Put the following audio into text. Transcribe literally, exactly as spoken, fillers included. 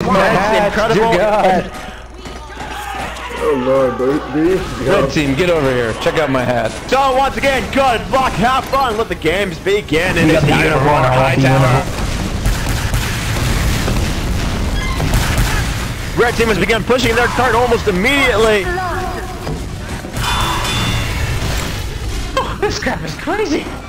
my hat. Incredible. God. Oh lord, dude. Red team, get over here. Check out my hat. So once again, good luck, have fun, let the games begin. And You it's got the time to uniform, rock I high want the tower. Red team has begun pushing their cart almost immediately. Oh, this crap is crazy.